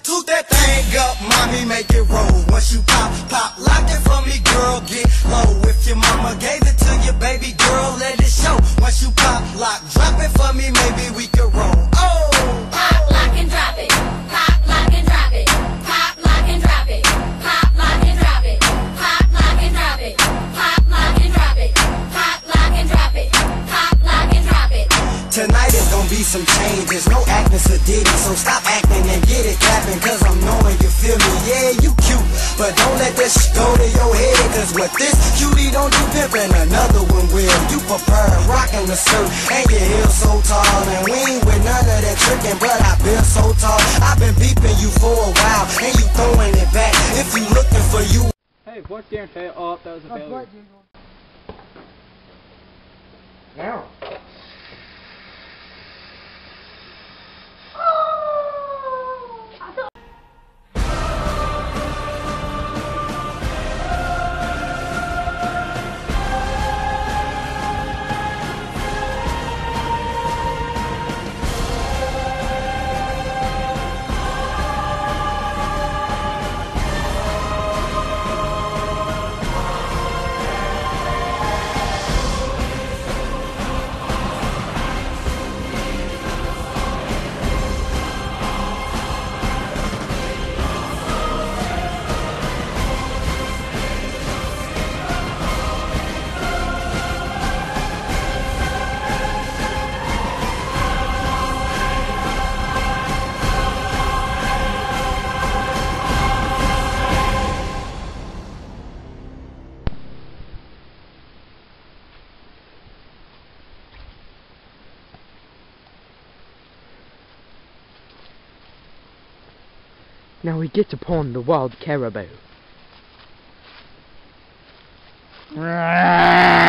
Scoot that thing up, mommy, make it roll. Once you pop, pop, lock it for me, girl, get low. If your mama gave it to you, baby girl, let it show. Once you pop, lock, drop it for me, maybe we could roll. Oh! Pop, lock, and drop it. Pop, lock, and drop it. Pop, lock, and drop it. Pop, lock, and drop it. Pop, lock, and drop it. Pop, lock, and drop it. Pop, lock, and drop it. Pop, lock, and drop it. Tonight is gonna be some changes, no acting sedity, so stop acting and get it clapping, cause I'm knowing you feel me. Yeah, you cute, but don't let this go to your head, cause what this cutie don't do pimpin', another one will. You prefer rockin' the skirt and your heels so tall, and we ain't with none of that trickin', but I been so tall. I've been beeping you for a while, and you throwing it back. If you looking for you. Hey, what's the fail? Oh, that was a failure. Now. Now we get upon the wild caribou.